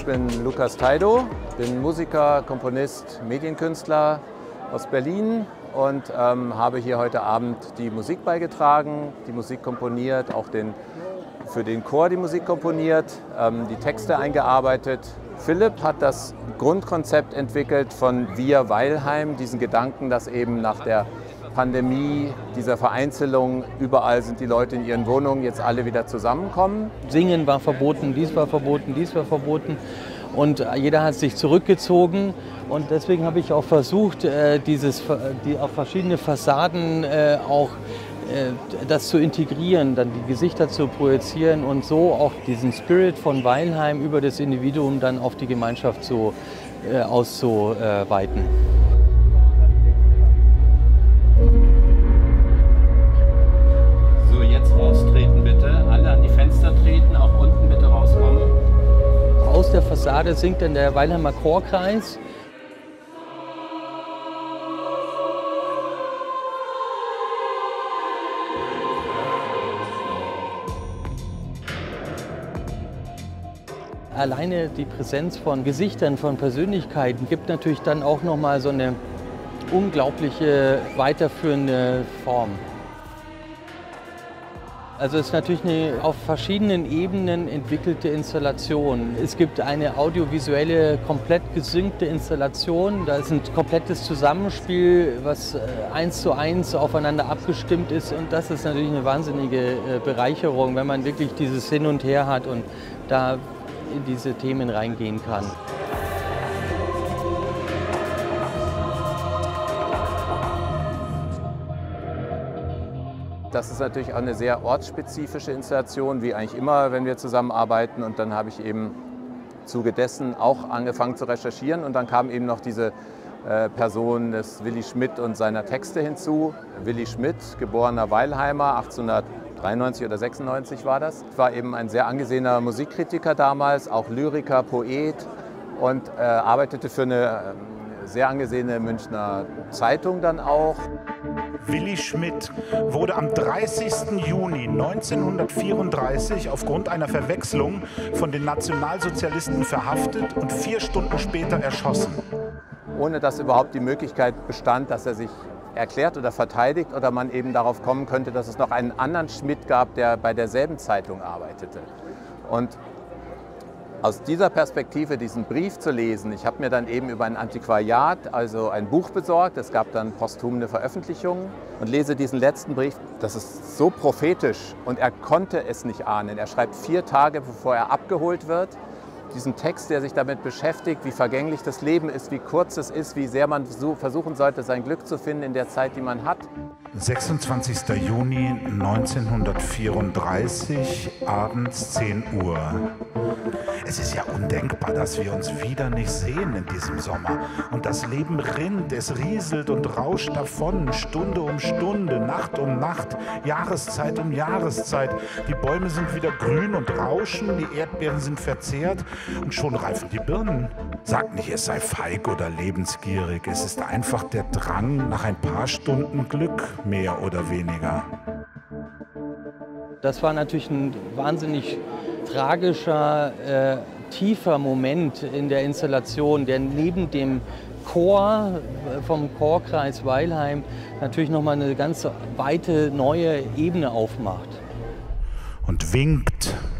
Ich bin Lukas Taido, bin Musiker, Komponist, Medienkünstler aus Berlin und habe hier heute Abend die Musik beigetragen, die Musik komponiert, auch für den Chor die Musik komponiert, die Texte eingearbeitet. Philipp hat das Grundkonzept entwickelt von Wir Weilheim, diesen Gedanken, dass eben nach der Pandemie, dieser Vereinzelung, überall sind die Leute in ihren Wohnungen, jetzt alle wieder zusammenkommen. Singen war verboten, dies war verboten, dies war verboten und jeder hat sich zurückgezogen und deswegen habe ich auch versucht, auf verschiedene Fassaden das zu integrieren, dann die Gesichter zu projizieren und so auch diesen Spirit von Weilheim über das Individuum dann auf die Gemeinschaft auszuweiten. So, jetzt raustreten bitte. Alle an die Fenster treten, auch unten bitte rauskommen. Aus der Fassade singt dann der Weilheimer Chorkreis. Alleine die Präsenz von Gesichtern, von Persönlichkeiten gibt natürlich dann auch nochmal so eine unglaubliche weiterführende Form. Also es ist natürlich eine auf verschiedenen Ebenen entwickelte Installation. Es gibt eine audiovisuelle, komplett gesynkte Installation. Da ist ein komplettes Zusammenspiel, was 1:1 aufeinander abgestimmt ist. Und das ist natürlich eine wahnsinnige Bereicherung, wenn man wirklich dieses Hin und Her hat und da in diese Themen reingehen kann. Das ist natürlich auch eine sehr ortsspezifische Installation, wie eigentlich immer, wenn wir zusammenarbeiten. Und dann habe ich eben im Zuge dessen auch angefangen zu recherchieren. Und dann kam eben noch diese Person des Willi Schmidt und seiner Texte hinzu. Willi Schmidt, geborener Weilheimer, 1893 oder 96 war das. War eben ein sehr angesehener Musikkritiker damals, auch Lyriker, Poet und arbeitete für eine sehr angesehene Münchner Zeitung dann auch. Willi Schmidt wurde am 30. Juni 1934 aufgrund einer Verwechslung von den Nationalsozialisten verhaftet und 4 Stunden später erschossen. Ohne dass überhaupt die Möglichkeit bestand, dass er sich erklärt oder verteidigt oder man eben darauf kommen könnte, dass es noch einen anderen Schmidt gab, der bei derselben Zeitung arbeitete. Und aus dieser Perspektive diesen Brief zu lesen, ich habe mir dann eben über ein Antiquariat, also ein Buch besorgt, es gab dann posthum eine Veröffentlichung und lese diesen letzten Brief, das ist so prophetisch und er konnte es nicht ahnen. Er schreibt 4 Tage, bevor er abgeholt wird, diesen Text, der sich damit beschäftigt, wie vergänglich das Leben ist, wie kurz es ist, wie sehr man versuchen sollte, sein Glück zu finden in der Zeit, die man hat. 26. Juni 1934, abends 10 Uhr. Es ist ja undenkbar, dass wir uns wieder nicht sehen in diesem Sommer. Und das Leben rinnt, es rieselt und rauscht davon, Stunde um Stunde, Nacht um Nacht, Jahreszeit um Jahreszeit. Die Bäume sind wieder grün und rauschen, die Erdbeeren sind verzehrt und schon reifen die Birnen. Sagt nicht, es sei feig oder lebensgierig, es ist einfach der Drang nach ein paar Stunden Glück, mehr oder weniger. Das war natürlich ein wahnsinnig tragischer, tiefer Moment in der Installation, der neben dem Chor vom Chorkreis Weilheim natürlich nochmal eine ganz weite neue Ebene aufmacht. Und winkt